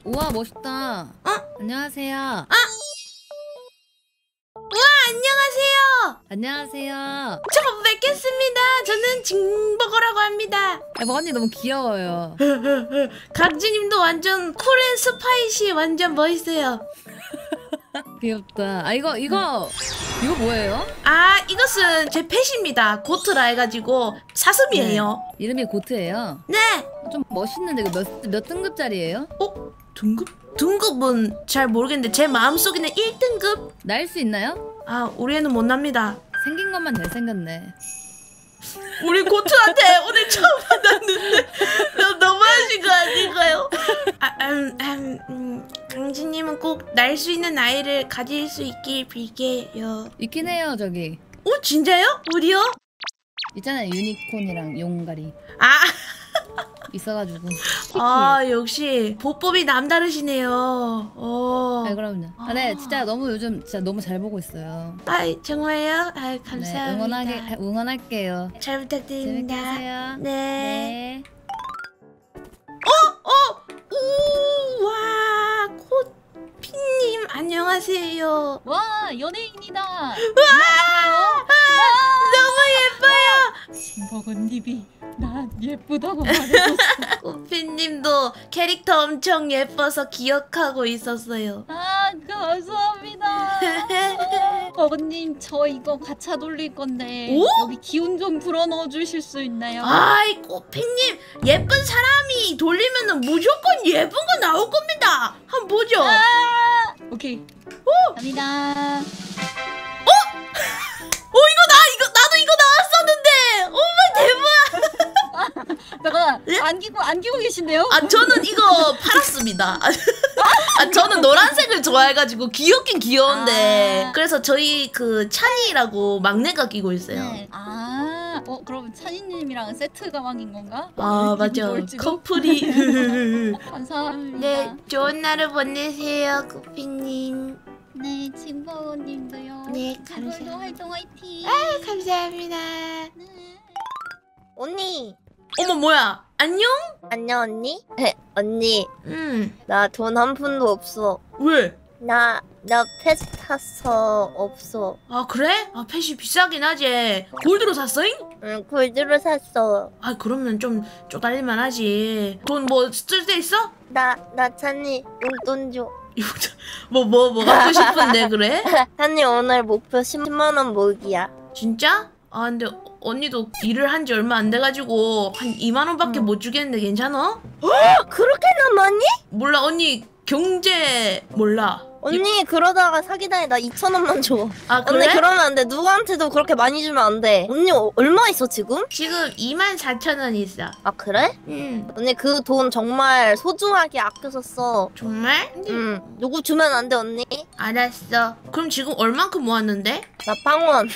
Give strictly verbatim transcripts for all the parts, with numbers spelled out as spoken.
우와 멋있다. 어? 안녕하세요. 아! 우와 안녕하세요. 안녕하세요. 처음 뵙겠습니다. 저는 징버거라고 합니다. 아, 언니 너무 귀여워요. 각지님도 완전 쿨앤 스파이시 완전 멋있어요. 귀엽다. 아 이거 이거 이거 뭐예요? 아 이것은 제 펫입니다. 고트라 해가지고 사슴이에요. 네. 이름이 고트예요. 네. 좀 멋있는데 이거 몇, 몇 등급짜리예요? 어? 등급? 등급은 잘 모르겠는데 제 마음속에는 일 등급? 날 수 있나요? 아 우리 애는 못 납니다. 생긴 것만 잘생겼네. 우리 고트한테 오늘 처음 만났는데 너무 너무하신 거 아닌가요? 아, 음, 음, 음, 강진님은 꼭 날 수 있는 아이를 가질 수 있길 빌게요. 있긴 해요 저기. 어 진짜요? 어디요? 있잖아요 유니콘이랑 용가리 아, 있어가지고. 아 역시 보법이 남다르시네요. 어. 아 그럼요. 아, 네 진짜 너무 요즘 진짜 너무 잘 보고 있어요. 아 정말요? 아 감사합니다. 네, 응원하게 응원할게요. 잘 부탁드립니다. 재밌게 하세요. 네. 네. 어, 어, 우와, 코피님 안녕하세요. 와 연예인이다. 와, 너무 예뻐요. 징버거님이 나 예쁘다고 말해줬어. 코피님도 캐릭터 엄청 예뻐서 기억하고 있었어요. 아 감사합니다. 버거님 저 이거 가차 돌릴 건데 오? 여기 기운 좀 불어넣어 주실 수 있나요? 아이 코피님 예쁜 사람이 돌리면은 무조건 예쁜 거 나올 겁니다. 한번 보죠. 아 오케이. 오, 감사합니다. 어 이거 나 이거 나도 이거 나왔었는데. 오마이 대박. 잠깐 예? 안기고 안기고 계신데요? 아 저는 이거 팔았습니다. 아 저는 노란색을 좋아해가지고 귀엽긴 귀여운데 아. 그래서 저희 그 찬이라고 막내가 끼고 있어요. 네. 아, 어 그럼 찬이님이랑 세트 가방인 건가? 아 맞아 커플이. 감사합니다. 네 좋은 날을 보내세요 코피님. 네, 징버거님도요. 네, 오늘도 감사합니다. 활동 화이팅. 아 감사합니다. 네. 언니 어머 뭐야 안녕? 안녕 언니? 언니 응 나 돈 한 푼도 없어. 왜? 나 나 펫 탔어 없어. 아 그래? 아 펫이 비싸긴 하지. 골드로 샀어잉? 응 골드로 샀어. 아 그러면 좀 쪼달릴만 하지. 돈 뭐 쓸 데 있어? 나 나 찬이 용돈 줘. 뭐뭐 뭐 갖고 싶은데 그래? 찬이 오늘 목표 십만 원 모으기야. 진짜? 아 근데 언니도 일을 한 지 얼마 안 돼가지고 한 이만 원밖에 응. 못 주겠는데 괜찮아? 그렇게나 많이? 몰라 언니 경제 몰라. 언니 그러다가 사기당해. 나 이천 원만 줘. 아 그래? 언니 그러면 안 돼. 누구한테도 그렇게 많이 주면 안 돼. 언니 어, 얼마 있어 지금? 지금 이만 사천 원 있어. 아 그래? 응 언니 그 돈 정말 소중하게 아껴서 써. 정말? 응 누구 주면 안 돼 언니? 알았어. 그럼 지금 얼만큼 모았는데? 나 빵원.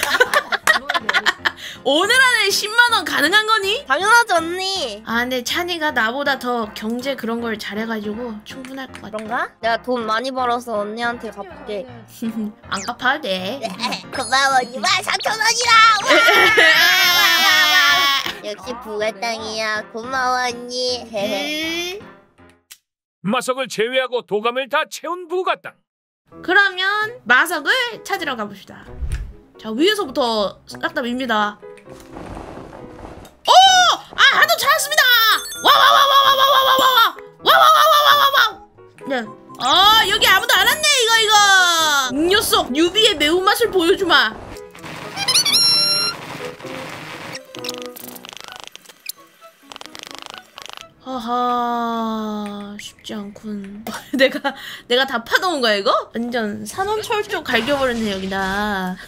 오늘 안에 십만 원 가능한 거니? 당연하지 언니. 아 근데 찬이가 나보다 더 경제 그런 걸 잘해가지고 충분할 것 같아. 그런가? 내가 돈 많이 벌어서 언니한테 갚게. 안 갚아도 돼. 고마워 이만 사천 원이라. 역시 부가땅이야. 고마워 언니. 음. 마석을 제외하고 도감을 다 채운 부가땅. 그러면 마석을 찾으러 가봅시다. 자 위에서부터 싹 다 밉니다. 오! 아 하도 찾았습니다. 와와와와와와와와와와와와와와와. 네. 아 여기 아무도 안 왔네 이거 이거. 녀석 유비의 매운맛을 보여주마. 하하 쉽지 않군. 내가 내가 다 파놓은 거야 이거? 완전 산원철쭉 갈겨버렸네 여기다.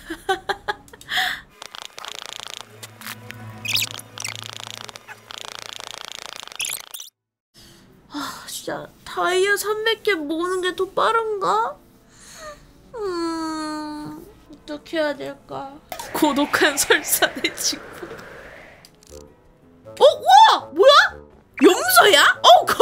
아 진짜 다이아 삼백 개 모으는 게 더 빠른가? 음 어떻게 해야 될까? 고독한 설사의 친구. 어? 와! 뭐야? 염소야? 어, 거!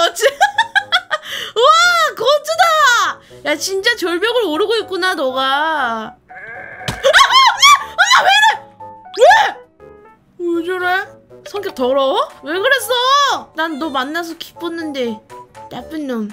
와, 거즈다! 야, 진짜 절벽을 오르고 있구나, 너가. 아, 아, 아, 왜 이래! 왜? 왜 저래? 성격 더러워? 왜 그랬어? 난 너 만나서 기뻤는데. 나쁜 놈.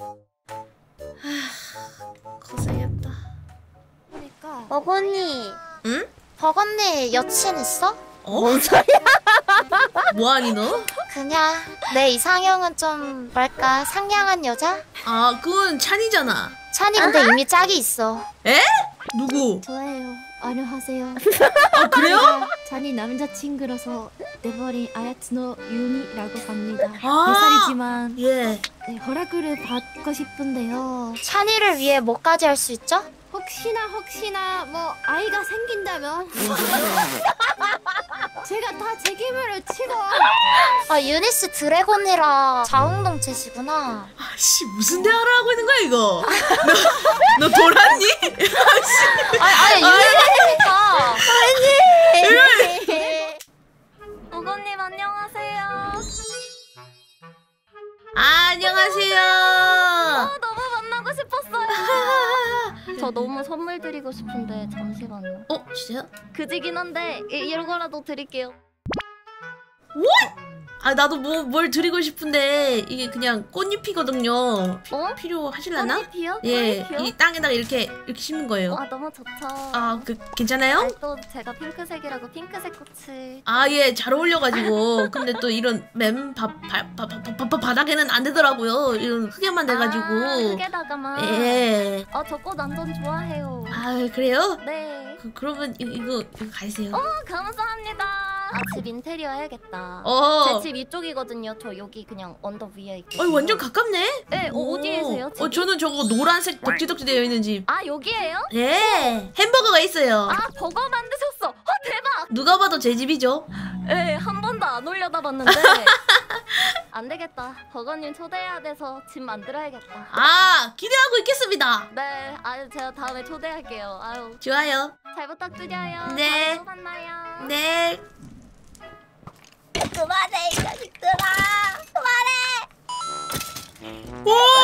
하, 고생했다. 그러니까 버거니. 응? 버건니 여친 있어? 어? 뭔 소리야? 뭐하니 너? 그냥 내 이상형은 좀 뭐랄까 상냥한 여자? 아 그건 찬이잖아. 찬이 근데 이미 짝이 있어. 에? 누구? 저예요. 안녕하세요. 아 그래요? 잔이 남자친구라서 내버린 아야츠노 유미라고 합니다. 아. 네 살이지만 예. 네, 허락을 받고 싶은데요. 찬이를 위해 뭐까지 할 수 있죠? 혹시나 혹시나 뭐 아이가 생긴다면 제가 다 책임을 지고 아 유니스 드래곤이라 자웅동체시구나. 아씨 무슨 대화를 하고 있는 거야 이거? 너, 너 돌았니? 아니 아니 유니스니까. 버거님 안녕하세요. 아 안녕하세요. 너무 만나고 싶었어요. 저 너무 선물 드리고 싶은데 잠시만요. 어 진짜요? 그지긴 한데 이, 이런 거라도 드릴게요. 아 나도 뭐 뭘 드리고 싶은데 이게 그냥 꽃잎이거든요. 어? 필요하실라나? 꽃잎이요? 예, 꽃잎이요? 이 땅에다가 이렇게 이렇게 심는 거예요. 와 너무 좋죠. 아, 그 괜찮아요? 아니, 또 제가 핑크색이라고 핑크색 꽃을. 아, 예, 잘 어울려가지고. 근데 또 이런 맨 바, 바, 바, 바, 바, 바, 바닥에는 안 되더라고요. 이런 흙에만 돼가지고. 아, 흙에다가만. 예. 아, 저 꽃 완전 좋아해요. 아, 그래요? 네. 그, 그러면 이, 이거, 이거 가지세요. 어, 감사합니다. 아, 집 인테리어 해야겠다. 어. 제 집 이쪽이거든요. 저 여기 그냥 언덕 위에 있고. 어, 완전 가깝네? 네, 어, 어디에세요? 어, 저는 저거 노란색 덕지덕지 되어 있는 집. 아, 여기에요? 예. 햄버거가 있어요. 아, 버거 만드셨어. 어, 대박. 누가 봐도 제 집이죠. 네, 한 번도 안 올려다 봤는데. 안 되겠다. 버거님 초대해야 돼서 집 만들어야겠다. 아, 기대하고 있겠습니다. 네, 아유, 제가 다음에 초대할게요. 아유, 좋아요. 잘 부탁드려요. 네. 다음에 또 만나요. 네. 그만해, 이 자식들아. 그만해.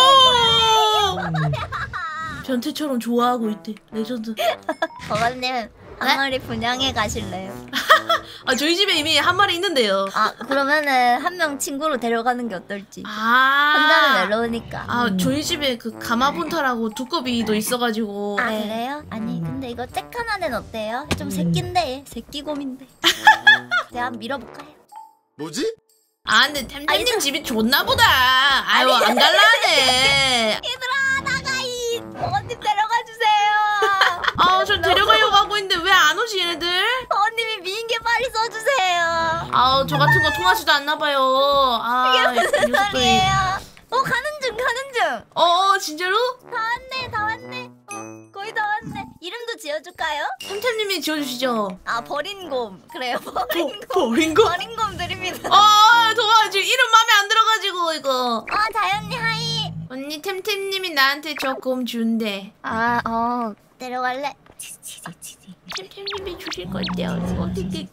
오! 변태처럼 좋아하고 있대. 레전드. 버거님, 한 마리 분양해 가실래요? 아, 저희 집에 이미 한 마리 있는데요. 아, 그러면은 한 명 친구로 데려가는 게 어떨지. 아. 혼자는 외로우니까. 아, 저희 집에 그 가마분타라고 두꺼비도 있어가지고. 아, 네. 그래요? 아니, 근데 이거 쬐깐한 애는 어때요? 좀 새끼인데, 새끼곰인데. 제가 한번 밀어볼까요? 뭐지? 아, 근데 템템님 집이 좋나 보다. 아유, 안 갈라네. 얘들아, 나가, 이! 버거님 데려가 주세요. 아, 저 데려가려고 하고 있는데 왜 안 오지, 얘네들? 버거님이 미인계 빨리 써주세요. 아우, 저 같은 거 통하지도 않나봐요. 아, 이게 무슨 이 녀석들이. 소리예요? 어, 가는 중, 가는 중. 어, 진짜로? 다 왔네, 다 왔네. 어, 거의 다 왔네. 이름도 지어줄까요? 템템님이 지어주시죠. 아, 버린 곰. 그래요, 버린 곰. 버린 거? 버린 곰 드립니다. 아, 좋아. 지금 이름 마음에 안 들어가지고, 이거. 아, 자연님 하이. 언니, 템템님이 나한테 저 곰 준대. 아, 어. 데려갈래? 치치치치치. 템템님이 주실 건데요. 어떻게.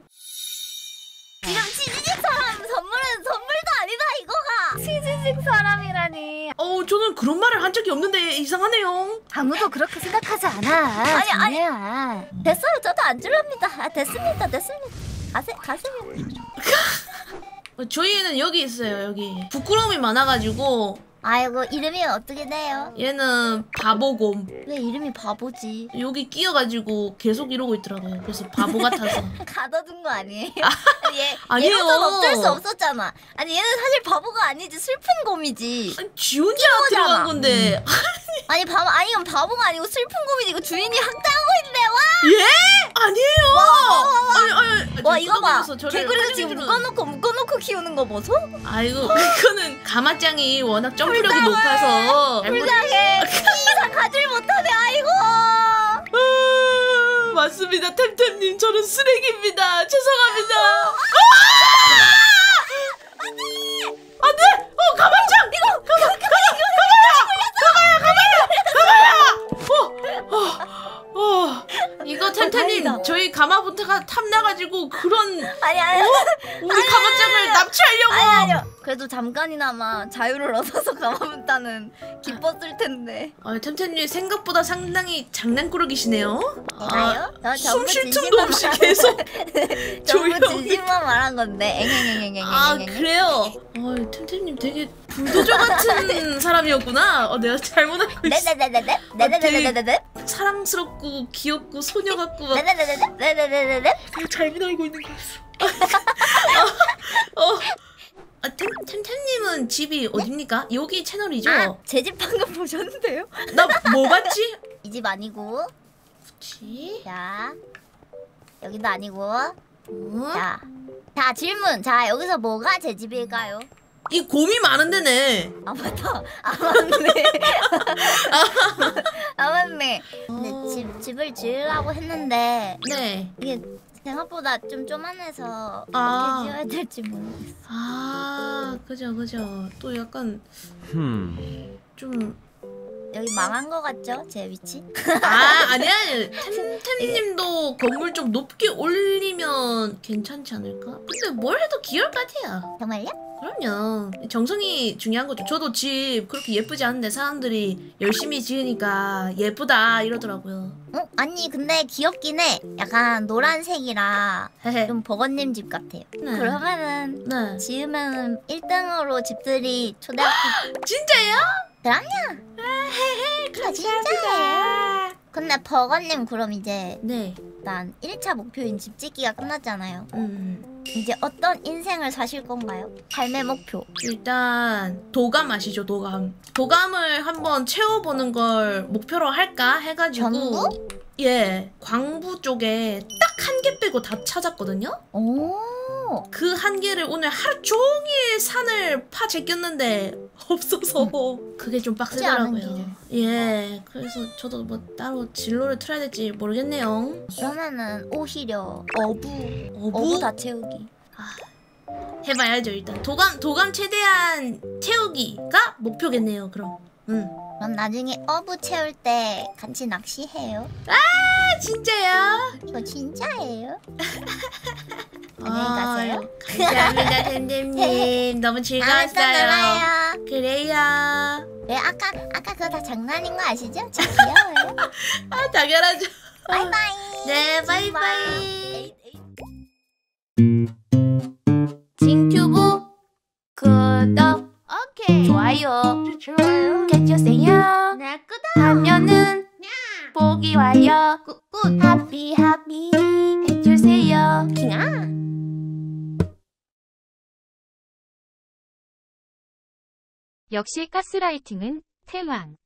지금 치즈직 사람 선물은 선물도 아니다, 이거가. 치즈직 사람이라니. 어, 저는 그런 말을 한 적이 없는데 이상하네요. 아무도 그렇게 생각하지 않아. 아니, 아니. 됐어요. 저도 안 줄랍니다. 아, 됐습니다. 됐습니다. 가세, 가세요. 어, 저희는 여기 있어요, 여기. 부끄러움이 많아가지고. 아이고, 이름이 어떻게 돼요? 얘는 바보곰. 왜 이름이 바보지? 여기 끼어가지고 계속 이러고 있더라고요. 그래서 바보 같아서. 가둬둔 거 아니에요? 아니, 얘, 아니에요. 얘로선 어쩔 수 없었잖아. 아니, 얘는 사실 바보가 아니지. 슬픈 곰이지. 아니, 지 혼자 끼어오잖아. 들어간 건데. 아니, 바보, 아니, 이건 바보가 아니고 슬픈 곰이지. 이거 주인이 학대하고 있네, 와! 예? 아니에요. 와, 와, 와. 아니, 아니, 와, 아니, 이거 봐. 뜯어내면서 저를 개구리도 지금 환영해주는- 묶어놓고, 묶어놓고 키우는 거 보소? 아이고, 그거는 가마짱이 워낙 점프력이 높아서. 불쌍해. 이상 가질 못하네, 아이고. 아, 맞습니다, 템템님. 저는 쓰레기입니다. 죄송합니다. 안 돼! 어, 가마짱! 이거! 가마! 가마! 가마야! 가마야! 가마야! 어! 어! 이거 템템님, 다행이다. 저희 가마분타가 탐나가지고 그런 아니, 아니. 우리 가마짱을 납치하려고. 아니, 아니요. 그래도 잠깐이나마 자유를 얻어서 가만있다는 기뻤을 텐데. 아, 템템님 생각보다 상당히 장난꾸러기시네요. 내가요? 저 숨 전부 쉴 틈도 진심만 없이 말한 계속 전부 조용히. 진심만 말한 건데. 앵앵앵앵앵앵. 아 그래요? 어, 템템님 되게 불도저 같은 사람이었구나. 어, 내가 잘못 알고 있어. 네네네네네. 네네네네네네. 사랑스럽고 귀엽고 소녀 같고 막 네네네네네. 네네네네네. 잘못 알고 있는 거였어. 어, 어. 아, 템, 템템님은 집이 어딥니까? 여기 채널이죠? 아, 제 집 방금 보셨는데요? 나 뭐 봤지? 이 집 아니고. 그치? 자. 여기도 아니고. 어? 자. 자, 질문. 자, 여기서 뭐가 제 집일까요? 이 곰이 많은 데네. 아, 맞다. 아, 맞네. 아, 맞네. 근데 어. 집, 집을 지으려고 했는데, 네. 이게 생각보다 좀 쪼만해서 아. 어떻게 지어야 될지 모르겠어. 아, 그죠, 그죠. 또 약간 좀 여기 망한 거 같죠? 제 위치? 아, 아니야. 템템님도 건물 좀 높게 올리면 괜찮지 않을까? 근데 뭘 해도 귀여울 것 같아요. 정말요? 그럼요. 정성이 중요한 거죠. 저도 집 그렇게 예쁘지 않은데 사람들이 열심히 지으니까 예쁘다 이러더라고요. 어? 아니, 근데 귀엽긴 해. 약간 노란색이라 헤헤. 좀 버거님 집 같아요. 네. 그러면은 네. 지으면 일 등으로 집들이 초대학교. 진짜요? 그럼요. 아, 진짜예요. 근데 버거님 그럼 이제 네. 일단 일 차 목표인 집 짓기가 끝났잖아요. 음. 이제 어떤 인생을 사실 건가요? 삶의 목표. 일단 도감 아시죠? 도감. 도감을 한번 채워보는 걸 목표로 할까 해가지고. 전부? 예. 광부 쪽에 딱 한 개 빼고 다 찾았거든요. 오. 그 한 개를 오늘 하루 종일 산을 파 제꼈는데 없어서 그게 좀 빡세더라고요. 예, 그래서 저도 뭐 따로 진로를 틀어야 될지 모르겠네요. 그러면은 오히려 어부. 어부? 어부 다 채우기. 해봐야죠 일단. 도감 도감 최대한 채우기가 목표겠네요. 그럼. 음. 그럼 나중에 어부 채울 때 같이 낚시해요. 아 진짜요? 이거 진짜예요? 안녕히 가세요. 감사합니다, 템템님. 너무 다음에 또 즐거웠어요. 놀아요. 그래요. 왜 아까 아까 그거 다 장난인 거 아시죠? 저 귀여워요. 아 당연하죠. 바이바이. 네, 바이바이. 징튜브 구독 오케이. 좋아요 좋아요. 해주세요. 네, 끄다. 하면은 보기 와요. 굿굿 하피 하피 해주세요. 킹아. 역시 가스라이팅은 태왕.